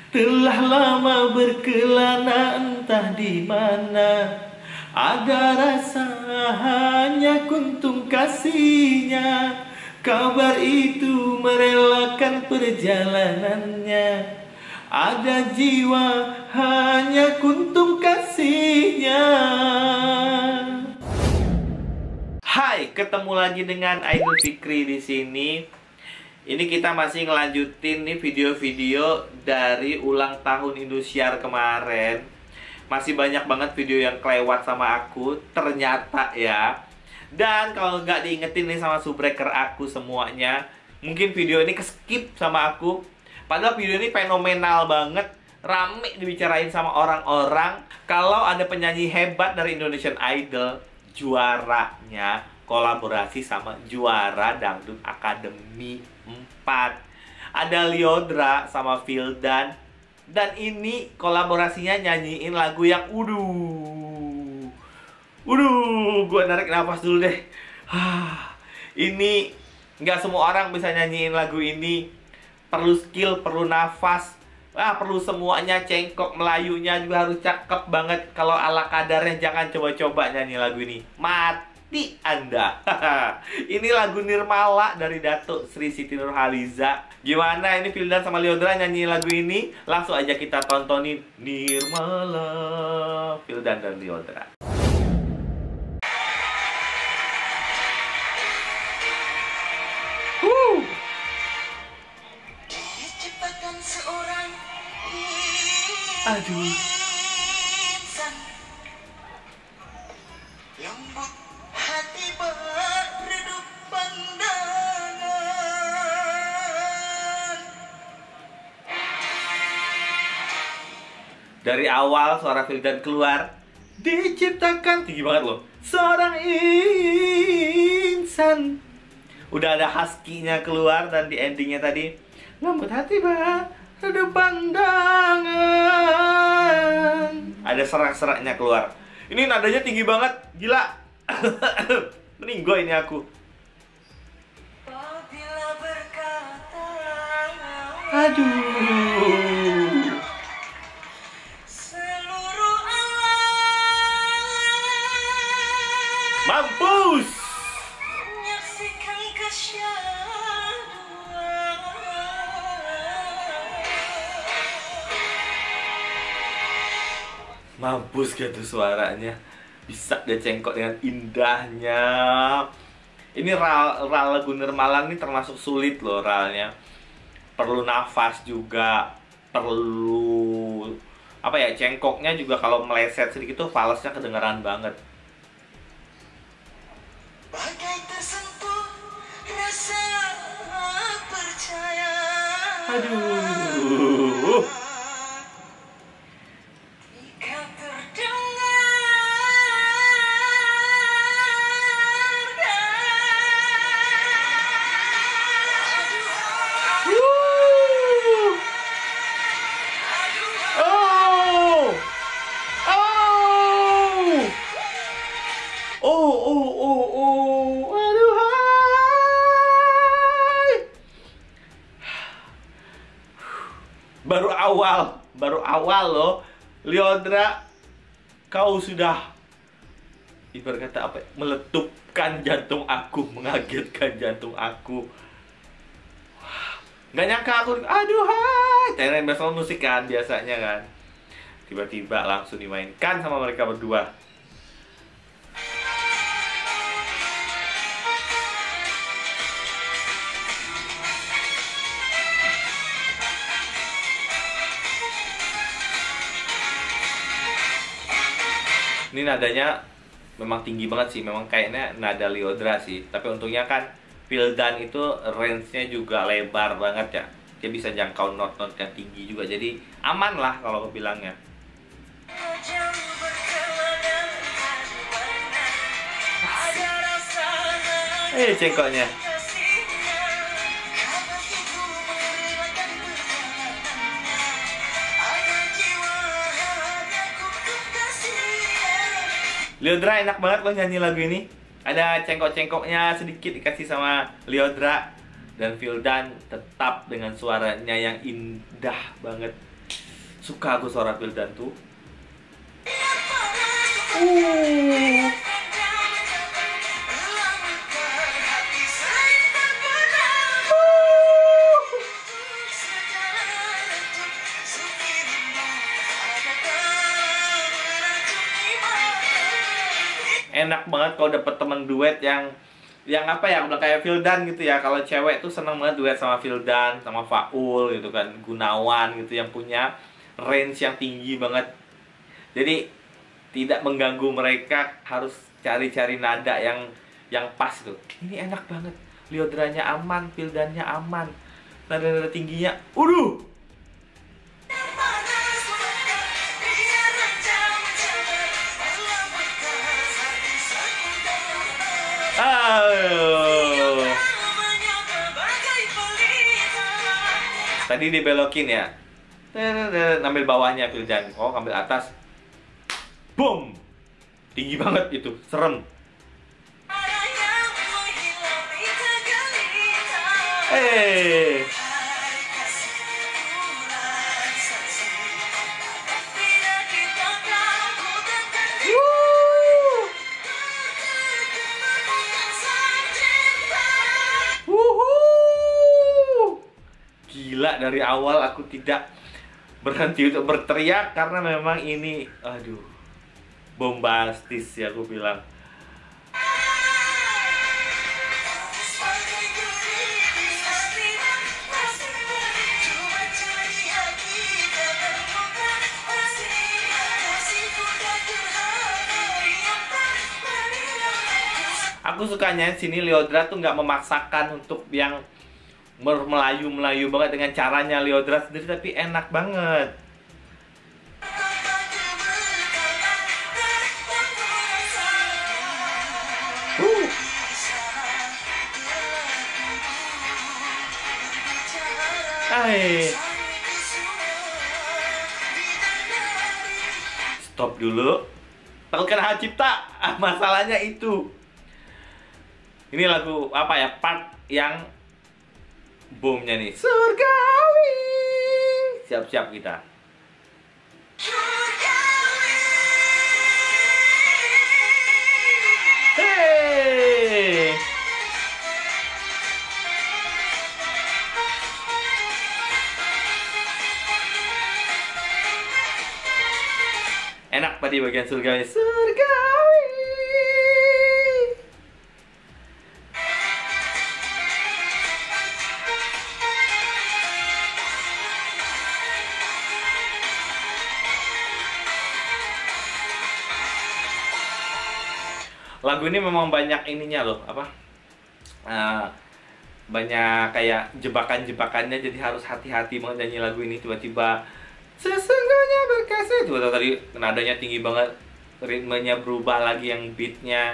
Telah lama berkelana entah di mana, ada rasa hanya kuntum kasihnya. Kabar itu merelakan perjalanannya, ada jiwa hanya kuntum kasihnya. Hai, ketemu lagi dengan Aidil Fikri di sini. Ini kita masih ngelanjutin nih video-video dari ulang tahun Indosiar kemarin. Masih banyak banget video yang kelewat sama aku, ternyata ya. Dan kalau nggak diingetin nih sama subbreaker aku semuanya, mungkin video ini keskip sama aku. Padahal video ini fenomenal banget, rame dibicarain sama orang-orang. Kalau ada penyanyi hebat dari Indonesian Idol, juaranya kolaborasi sama juara Dangdut Academy 4. Ada Lyodra sama Vildan. Dan ini kolaborasinya nyanyiin lagu yang gue narik nafas dulu deh. Ini nggak semua orang bisa nyanyiin lagu ini. Perlu skill, perlu nafas, perlu semuanya. Cengkok Melayunya juga harus cakep banget. Kalau ala kadarnya jangan coba-coba nyanyi lagu ini, mati Anda. Ini lagu Nirmala dari Datuk Sri Siti Nurhaliza. Gimana ini Vildan sama Lyodra nyanyi lagu ini? Langsung aja kita tontonin Nirmala, Vildan dan Lyodra. Diciptakan seorang Aduh. insan, lembut hati beredup pandangan. Dari awal suara Vildan keluar, diciptakan tinggi banget loh, seorang insan. Udah ada husky-nya keluar, dan di endingnya tadi lembut hati beredup pandangan. Ada serak-seraknya keluar. Ini nadanya tinggi banget, gila. Meninggoy ini aku. Apabila berkata Aduh. seluruh alam Mampus. menyaksikan kesyahduan. Mampus gitu suaranya. Bisa dia cengkok dengan indahnya. Ini ral lagu Nirmala ini termasuk sulit loh ralnya. Perlu nafas juga, perlu apa ya, cengkoknya juga. Kalau meleset sedikit tuh falsnya kedengeran banget. Bagai tersentuh rasa percaya. Aduh. Jika terdengar Oh. Aduhai. Baru awal loh. Lyodra, kau sudah ibarat kata apa? Meletupkan jantung aku, mengagetkan jantung aku. Nggak nyangka aku, aduhai. Tenen biasa musik kan biasanya kan. Tiba-tiba langsung dimainkan sama mereka berdua. Ini nadanya memang tinggi banget sih. Memang kayaknya nada Lyodra sih. Tapi untungnya kan Vildan itu range-nya juga lebar banget ya. Dia bisa jangkau not-not yang tinggi juga. Jadi aman lah kalau aku bilangnya. jauh berkelana di mana ada rasa Cengkoknya. kasihnya. Kabar itu merelakan perjalanan, ada jiwa hanya kuntum kasihnya. Lyodra enak banget loh nyanyi lagu ini. Ada cengkok-cengkoknya sedikit dikasih sama Lyodra. Dan Vildan tetap dengan suaranya yang indah banget. Suka aku suara Vildan tuh. Enak banget kalau dapet temen duet yang apa ya, udah kayak Vildan gitu ya. Kalau cewek tuh seneng banget duet sama Vildan, sama Faul gitu kan, Gunawan gitu, yang punya range yang tinggi banget. Jadi tidak mengganggu mereka, harus cari-cari nada yang pas tuh. Ini enak banget. Liodranya aman, Vildannya aman. Nada-nada tingginya, aduh. Tadi dibelokin ya. Ngambil bawahnya Vildan. Oh, ngambil atas. Boom. Tinggi banget itu, serem. Eh. Wuhu. Gila, dari awal aku tidak berhenti untuk berteriak karena memang ini, aduh, bombastis ya aku bilang. Aku sukanya sini Lyodra tuh nggak memaksakan untuk yang Melayu banget dengan caranya Lyodra sendiri, tapi enak banget. Hai. Stop dulu. Takut kena hak cipta. Masalahnya itu. Ini lagu apa ya? Part yang boomnya nih. Surgawi. Siap-siap kita. Hey. Enak tadi bagian surgawi. Surgawi. Lagu ini memang banyak ininya loh, apa? Banyak kayak jebakan-jebakannya, jadi harus hati-hati banget nyanyi lagu ini. Tiba-tiba sesungguhnya berkasih, tiba-tiba tadi nadanya tinggi banget, ritmenya berubah lagi, yang beatnya.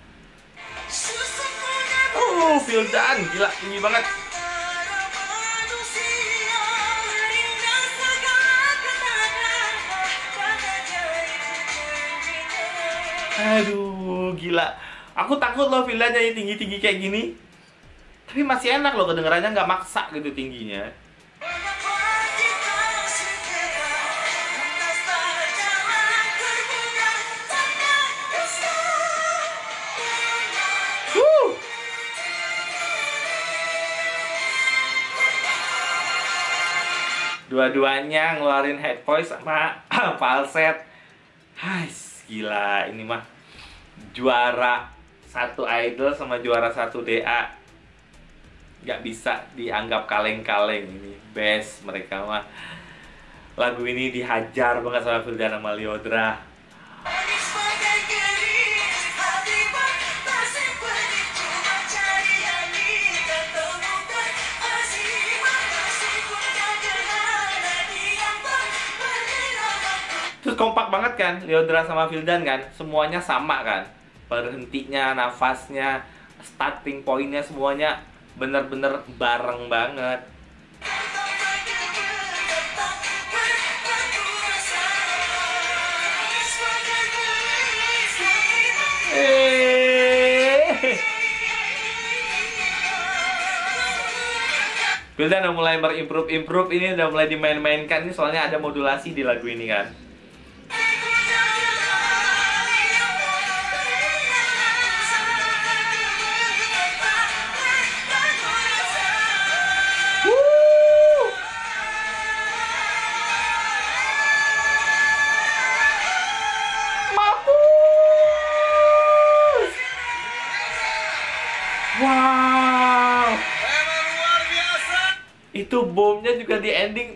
Vildan, gila, tinggi banget. Aduh, gila. Aku takut loh Vildan nyanyi tinggi-tinggi kayak gini. Tapi masih enak loh, kedengarannya nggak maksa gitu tingginya. Dua-duanya ngeluarin head voice sama falset. Hai, gila, ini mah juara satu idol sama juara satu DA. Gak bisa dianggap kaleng-kaleng, ini best mereka mah. Lagu ini dihajar banget sama Vildan sama Lyodra. Terus kompak banget kan Lyodra sama Vildan kan, semuanya sama kan, berhentinya, nafasnya, starting pointnya, semuanya bener-bener bareng banget. Wildan udah mulai berimprove ini, udah mulai dimain-mainkan nih, soalnya ada modulasi di lagu ini kan. Wow, Memang luar biasa. itu bomnya juga di ending.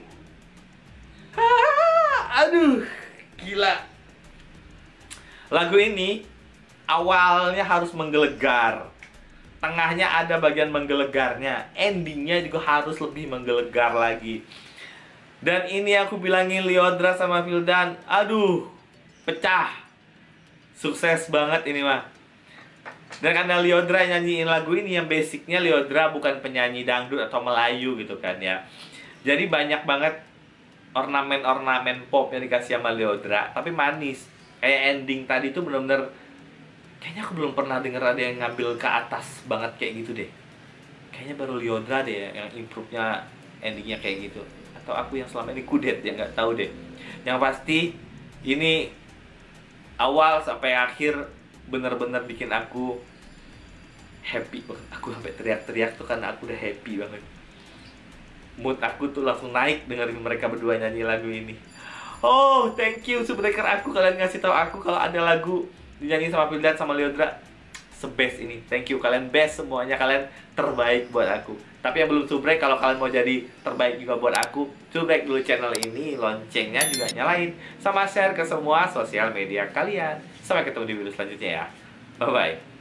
Aduh, gila. Lagu ini awalnya harus menggelegar, tengahnya ada bagian menggelegarnya, endingnya juga harus lebih menggelegar lagi. Dan ini aku bilangin Lyodra sama Vildan, aduh, pecah. Sukses banget ini mah. Dan karena Lyodra nyanyiin lagu ini, yang basicnya Lyodra bukan penyanyi dangdut atau Melayu gitu kan ya. Jadi banyak banget ornamen-ornamen pop yang dikasih sama Lyodra, tapi manis. Kayak ending tadi tuh bener-bener, kayaknya aku belum pernah denger ada yang ngambil ke atas banget kayak gitu deh. Kayaknya baru Lyodra deh yang improve-nya endingnya kayak gitu. Atau aku yang selama ini kudet ya, nggak tahu deh. Yang pasti ini awal sampai akhir bener-bener bikin aku happy banget. Aku sampai teriak-teriak tuh karena aku udah happy banget. Mood aku tuh langsung naik dengerin mereka berdua nyanyi lagu ini. Oh, thank you Subreaker aku, kalian ngasih tahu aku kalau ada lagu dinyanyi sama Vildan sama Lyodra sebest ini. Thank you, kalian best semuanya, kalian terbaik buat aku. Tapi yang belum subrek, kalau kalian mau jadi terbaik juga buat aku, subrek dulu channel ini, loncengnya juga nyalain, sama share ke semua sosial media kalian. Sampai ketemu di video selanjutnya ya. Bye bye.